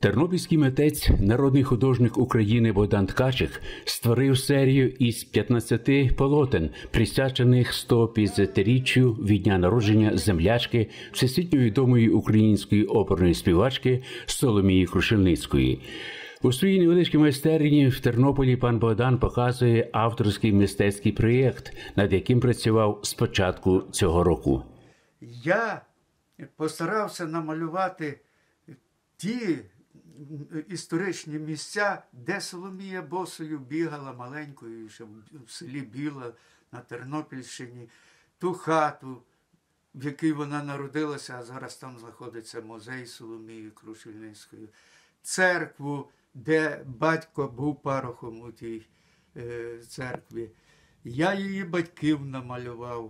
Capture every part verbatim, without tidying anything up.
Тернопільський митець, народний художник України Богдан Ткачик створив серію із п'ятнадцяти полотен, присвячених сто п'ятдесятиріччю від дня народження землячки, всесвітньо відомої української оперної співачки Соломії Крушельницької. У своїй невеличкій майстерні в Тернополі пан Богдан показує авторський мистецький проєкт, над яким працював з початку цього року. Я постарався намалювати ті історичні місця, де Соломія босою бігала маленькою, ще в селі Біла на Тернопільщині, ту хату, в якій вона народилася, а зараз там знаходиться музей Соломії Крушельницької, церкву, де батько був парохом у тій е, церкві. Я її батьків намалював.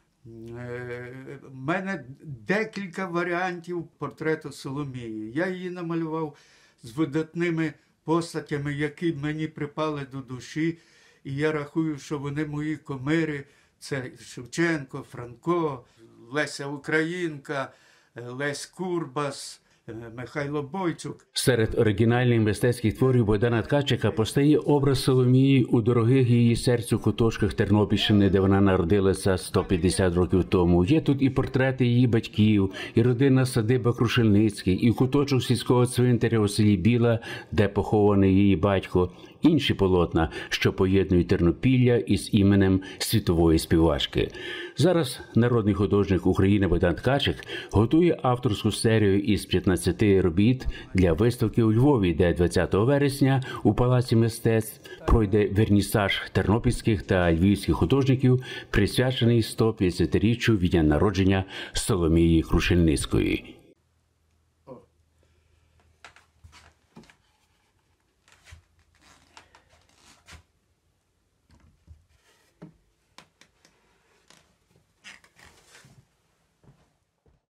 У мене декілька варіантів портрету Соломії. Я її намалював з видатними постатями, які мені припали до душі. І я рахую, що вони мої кумири. Це Шевченко, Франко, Леся Українка, Лесь Курбас, Михайло Бойчук. Серед оригінальних мистецьких творів Богдана Ткачика постає образ Соломії у дорогих її серцю куточках Тернопільщини, де вона народилася сто п'ятдесят років тому. Є тут і портрети її батьків, і родинна садиба Крушельницький, і куточок сільського цвинтаря у селі Біла, де похований її батько. Інші полотна, що поєднують Тернопілля із іменем світової співачки. Зараз народний художник України Богдан Ткачик готує авторську серію із п'ятнадцяти робіт для виставки у Львові, де двадцятого вересня у Палаці мистецтв пройде вернісаж тернопільських та львівських художників, присвячений сто п'ятдесятиріччю від дня народження Соломії Крушельницької.